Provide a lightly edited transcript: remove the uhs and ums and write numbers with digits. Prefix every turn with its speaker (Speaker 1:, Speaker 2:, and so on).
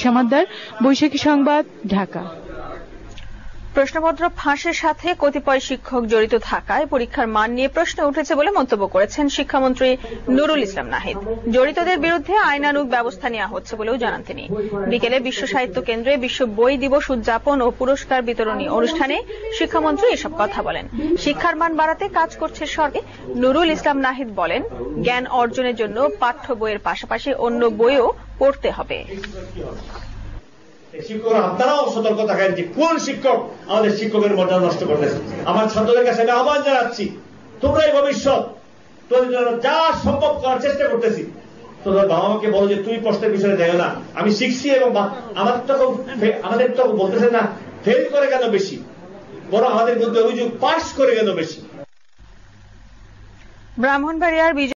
Speaker 1: সমাদ্দার, বৈশাখী সংবাদ, ঢাকা।
Speaker 2: প্রশ্নপত্র ফাঁসের সাথে কতিপয় শিক্ষক জড়িত থাকায় পরীক্ষার মান নিয়ে প্রশ্ন উঠেছে বলে মন্তব্য করেছেন শিক্ষামন্ত্রী নুরুল ইসলাম নাহিদ। জড়িতদের বিরুদ্ধে আইনানুগ ব্যবস্থা নেওয়া হচ্ছে বলেও জানান তিনি। বিকেলে বিশ্ব সাহিত্য কেন্দ্রে বিশ্ব বই দিবস উদযাপন ও পুরস্কার বিতরণী অনুষ্ঠানে শিক্ষামন্ত্রী এসব কথা বলেন। শিক্ষার মান বাড়াতে কাজ করছে সরকার। নুরুল ইসলাম নাহিদ বলেন, জ্ঞান অর্জনের জন্য পাঠ্য বইয়ের পাশাপাশি অন্য বইও পড়তে হবে।
Speaker 3: শিক্ষকরা আপনারাও সতর্ক থাকেন যে কোন শিক্ষক আমাদের শিক্ষকের মর্যাদা নষ্ট করতেছে। আমার ছাত্রদের কাছে আমি আহ্বান জানাচ্ছি, তোমরাই ভবিষ্যৎ, তোদের জন্য যা সম্ভব করার চেষ্টা করতেছি। তোমরা বাবা মাকে বলো যে তুমি প্রশ্নের বিষয়ে দেখো না, আমি শিখছি এবং আমাদের তো বলতেছে না ফেল করে কেন বেশি, বরং আমাদের মধ্যে অভিযোগ পাস করে কেন বেশি।
Speaker 2: ব্রাহ্মণবাড়িয়ার